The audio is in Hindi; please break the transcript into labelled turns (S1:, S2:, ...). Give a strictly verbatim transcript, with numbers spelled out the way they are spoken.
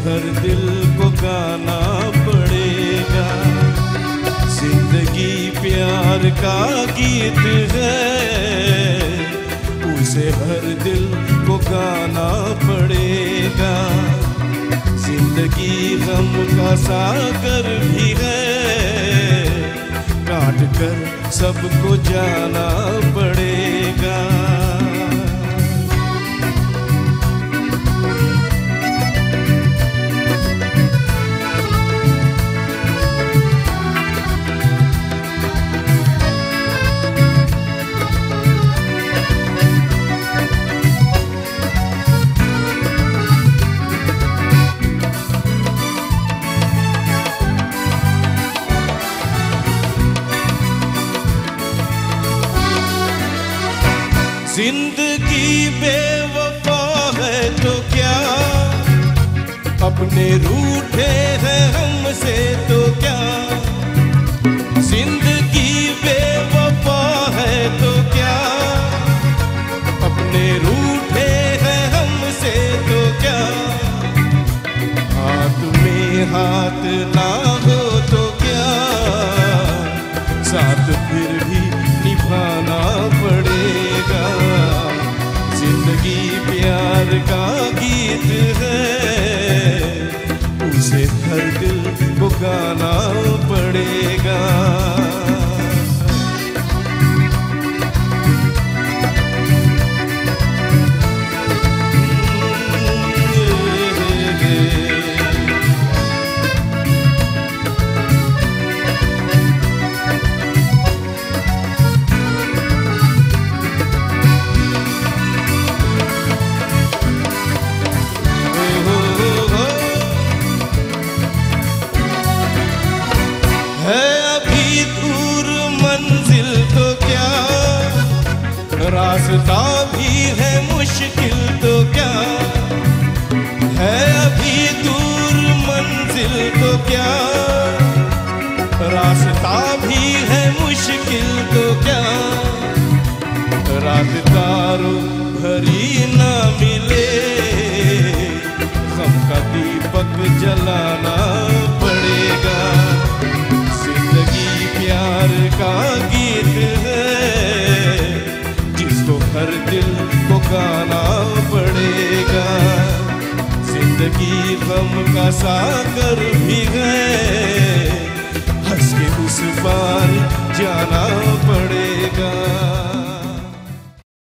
S1: हर दिल को गाना पड़ेगा। जिंदगी प्यार का गीत है, उसे हर दिल को गाना पड़ेगा। जिंदगी गम का सागर भी है, काट कर सबको जाना पड़ेगा। जिंदगी बेवफा है तो क्या, अपने रूठे हैं हमसे तो क्या। जिंदगी बेवफा है तो क्या, अपने रूठे हैं हमसे तो क्या। हाथ में हाथ ना हो तो क्या, साथ फिर भी निभाना पड़ेगा। जिंदगी प्यार का गीत है, उसे हर दिल को गाना पड़ेगा। रास्ता भी है मुश्किल तो क्या, है अभी दूर मंजिल तो क्या। रास्ता भी है मुश्किल तो क्या, रात तारों भरी ना मिले, गम का दीपक जलाना पड़ेगा। जिंदगी प्यार का गीत है, हर दिल को गाना पड़ेगा। जिंदगी गम का सागर भी है, हंस के उस पार जाना पड़ेगा।